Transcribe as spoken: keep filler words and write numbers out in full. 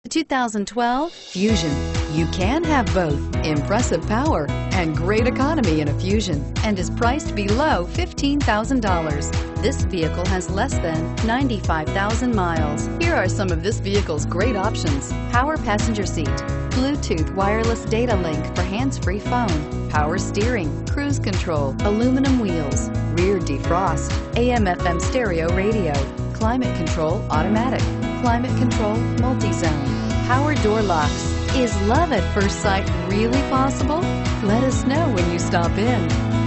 two thousand twelve Fusion. You can have both impressive power and great economy in a Fusion, and is priced below fifteen thousand dollars. This vehicle has less than ninety-five thousand miles. Here are some of this vehicle's great options: power passenger seat, Bluetooth wireless data link for hands-free phone, power steering, cruise control, aluminum wheels, rear defrost, A M F M stereo radio, climate control automatic, climate control multi-zone, power door locks. Is love at first sight really possible? Let us know when you stop in.